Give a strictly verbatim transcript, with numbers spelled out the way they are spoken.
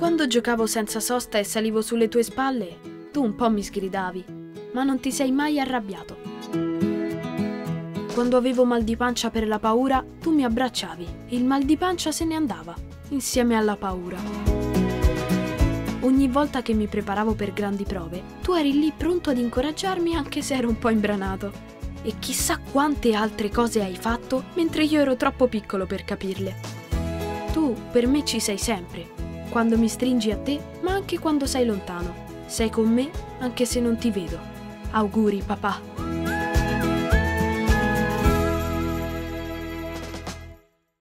Quando giocavo senza sosta e salivo sulle tue spalle, tu un po' mi sgridavi, ma non ti sei mai arrabbiato. Quando avevo mal di pancia per la paura, tu mi abbracciavi. Il mal di pancia se ne andava, insieme alla paura. Ogni volta che mi preparavo per grandi prove, tu eri lì pronto ad incoraggiarmi anche se ero un po' imbranato. E chissà quante altre cose hai fatto mentre io ero troppo piccolo per capirle. Tu per me ci sei sempre, quando mi stringi a te, ma anche quando sei lontano. Sei con me anche se non ti vedo. Auguri, papà.